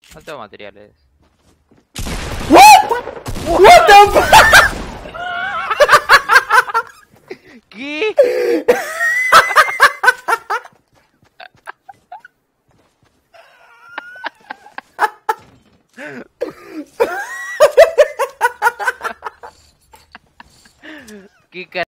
No tengo materiales. What? What the fuck? ¿Qué? ¿Qué